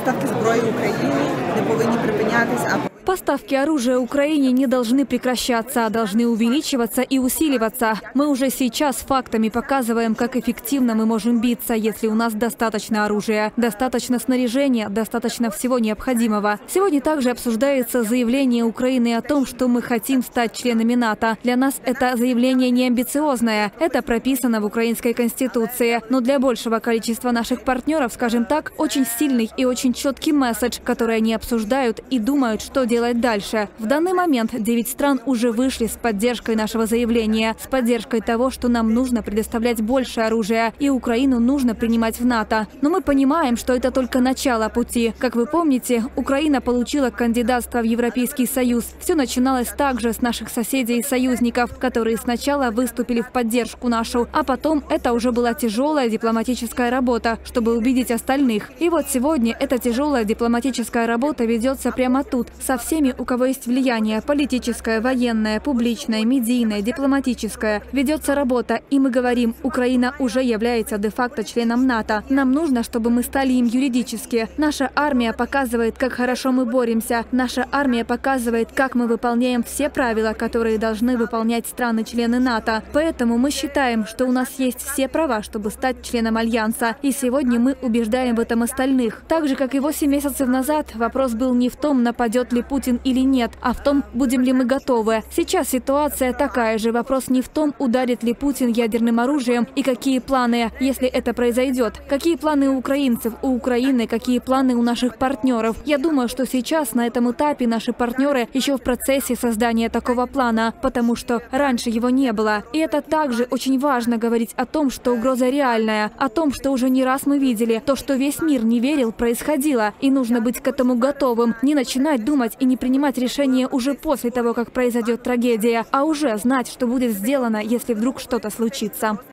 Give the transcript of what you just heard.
Поставки зброї Україні не повинні припинятися, Поставки оружия Украине не должны прекращаться, а должны увеличиваться и усиливаться. Мы уже сейчас фактами показываем, как эффективно мы можем биться, если у нас достаточно оружия, достаточно снаряжения, достаточно всего необходимого. Сегодня также обсуждается заявление Украины о том, что мы хотим стать членами НАТО. Для нас это заявление не амбициозное. Это прописано в украинской конституции. Но для большего количества наших партнеров, скажем так, очень сильный и очень четкий месседж, который они обсуждают и думают, что делать дальше. В данный момент 9 стран уже вышли с поддержкой нашего заявления, с поддержкой того, что нам нужно предоставлять больше оружия и Украину нужно принимать в НАТО. Но мы понимаем, что это только начало пути. Как вы помните, Украина получила кандидатство в Европейский Союз. Все начиналось также с наших соседей и союзников, которые сначала выступили в поддержку нашу, а потом это уже была тяжелая дипломатическая работа, чтобы убедить остальных. И вот сегодня эта тяжелая дипломатическая работа ведется прямо тут, со всеми, у кого есть влияние – политическое, военное, публичное, медийное, дипломатическое. Ведется работа, и мы говорим, Украина уже является де-факто членом НАТО. Нам нужно, чтобы мы стали им юридически. Наша армия показывает, как хорошо мы боремся. Наша армия показывает, как мы выполняем все правила, которые должны выполнять страны-члены НАТО. Поэтому мы считаем, что у нас есть все права, чтобы стать членом Альянса. И сегодня мы убеждаем в этом остальных. Так же, как и 8 месяцев назад, вопрос был не в том, нападет ли Путин или нет, а в том, будем ли мы готовы. Сейчас ситуация такая же. Вопрос не в том, ударит ли Путин ядерным оружием и какие планы, если это произойдет. Какие планы у украинцев, у Украины, какие планы у наших партнеров. Я думаю, что сейчас на этом этапе наши партнеры еще в процессе создания такого плана, потому что раньше его не было. И это также очень важно говорить о том, что угроза реальная, о том, что уже не раз мы видели, то, что весь мир не верил, происходило. И нужно быть к этому готовым, не начинать думать и не принимать решения уже после того, как произойдет трагедия, а уже знать, что будет сделано, если вдруг что-то случится.